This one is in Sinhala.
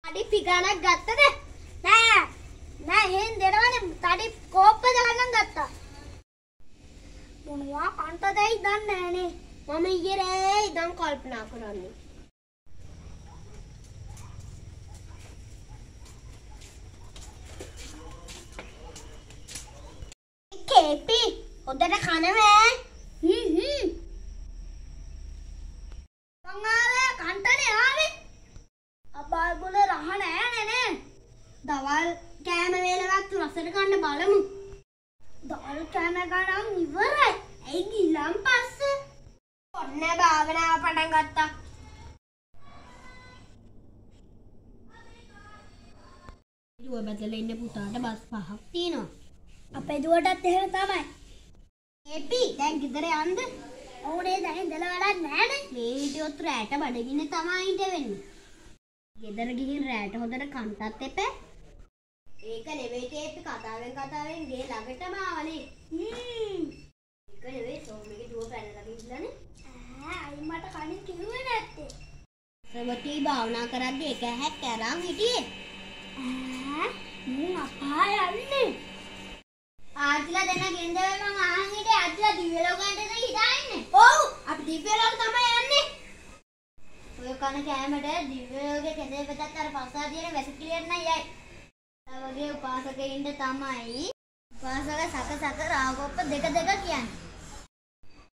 තඩි පිගානක් ගත්තද? නෑ. නෑ එහෙන් දෙනවනේ තඩි කෝප්ප දාන්නම් ගත්තා. මොනවා කන්ටදයි දන්නේ නෑනේ. මම ඊයේ රෑ ඉඳන් කල්පනා කරන්නේ. කේපි හොදට කනවෑ. මං කන්ටනේ ආවේ. අබාල් ගොල රහ නෑනේ නේ. දවල් කෑම වේලවත් රසට ගන්න බලමු. දවල් කෑම ගන්න ඉවරයි. ඇයි ගිලන් පස්සේ? ඔන්න භාවනාව පටන් ගත්තා. දුව බදලා ඉන්න පුතාට බස් පහක් තියෙනවා. අපේ දුවටත් එහෙම තමයි. ඒපි දැන් ගෙදර යන්න. ඕනේ දැන් ඉඳලා වැඩක් නෑනේ. මේ හිටියොත් රැට බඩගින්න තමයි ඉඳ වෙන්නේ. ගෙදර ගිහින් රැට හොදට කන්ටත් එපා. ඒක නෙවෙයි ඒපි කතාවෙන් ගේ ළඟටම ආවනේ. ඒක නෙවෙයි සෝමගේ දුව පැනලා ගිහිල්ලානේ. අයි මට කලින් කිව්වේ නැත්තේ. සමති භාවනා කරද්දී එක හැක් කරන් හිටියේ. මම අපා යන්නේ. ආච්චිලා දෙන්න ගෙන්දේ මං අහන් හිටියේ ආච්චිලා දිව්‍ය ලෝකයටද හිටාන්නේ. ඔව් අපි දිව්‍ය ලෝක තමයි යන්නේ. ඔය කන කෑමට දිව්‍ය ලෝකේ කැදේ පෙතත් අර පස්සාදියේ වැසිකිලියට නයි යයි. ඒ වගේ උපාසකෙයින්ට තමයි උපාසක සක රාගොප්ප දෙක කියන්නේ.